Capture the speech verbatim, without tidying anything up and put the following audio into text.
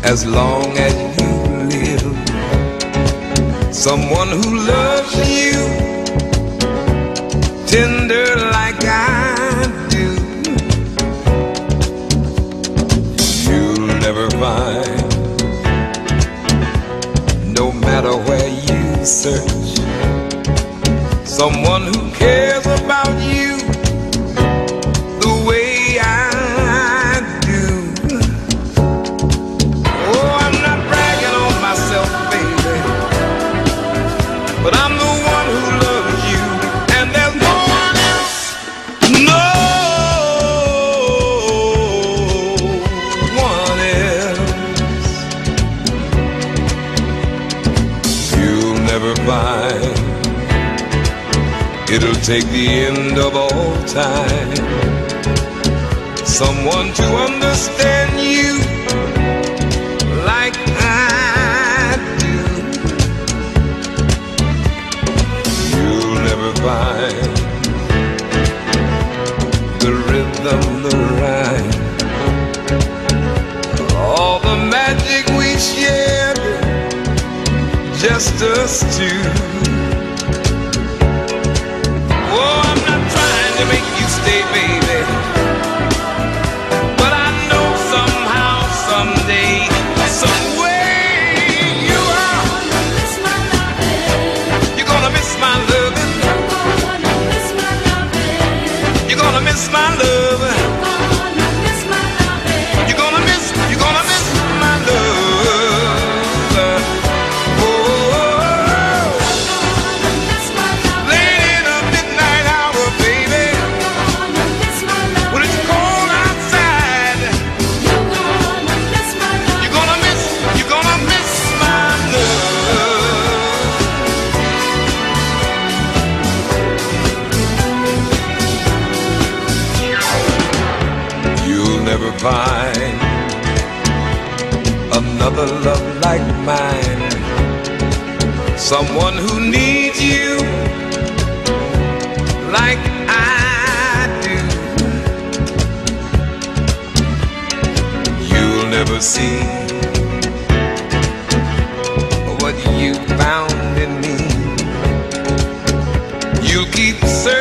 as long as you live. Someone who loves you tender like I do, you'll never find, no matter where you search, someone who cares about you the way I do. Oh, I'm not bragging on myself, baby, but I'm the one who loves you, and there's no one else, no one else. You'll never find, it'll take the end of all time, someone to understand you like I do. You'll never find the rhythm, the rhyme, all the magic we shared, just us two. To make you stay, baby, but I know somehow, someday, some way you are gonna miss my loving. You're gonna miss my loving. You're gonna miss my loving. You're gonna miss, you're gonna miss my love. Never find another love like mine, someone who needs you like I do. You'll never see what you found in me. You'll keep searching